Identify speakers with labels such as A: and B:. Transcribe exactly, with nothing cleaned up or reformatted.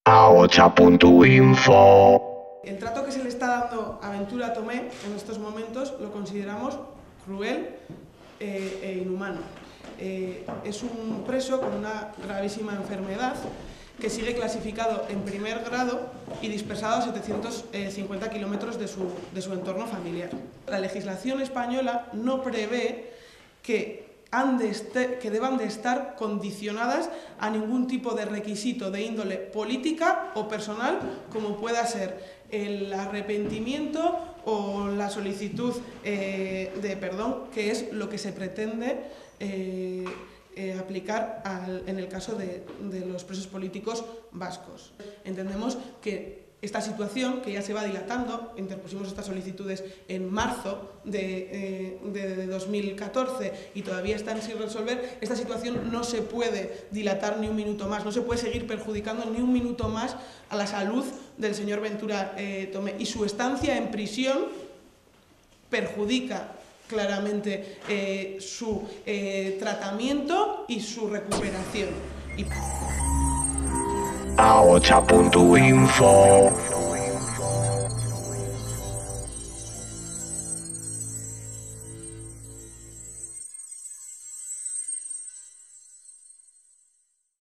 A: aocha punto info.
B: El trato que se le está dando a Ventura Tomé en estos momentos lo consideramos cruel eh, e inhumano. Eh, es un preso con una gravísima enfermedad que sigue clasificado en primer grado y dispersado a setecientos cincuenta kilómetros de su, de su entorno familiar. La legislación española no prevé que Han de este, que deban de estar condicionadas a ningún tipo de requisito de índole política o personal, como pueda ser el arrepentimiento o la solicitud eh, de perdón, que es lo que se pretende eh, eh, aplicar al, en el caso de, de los presos políticos vascos. Entendemos que esta situación, que ya se va dilatando, interpusimos estas solicitudes en marzo de, eh, de dos mil catorce y todavía están sin resolver, esta situación no se puede dilatar ni un minuto más, no se puede seguir perjudicando ni un minuto más a la salud del señor Ventura eh, Tomé, y su estancia en prisión perjudica claramente eh, su eh, tratamiento y su recuperación. Y...
A: aocha punto info.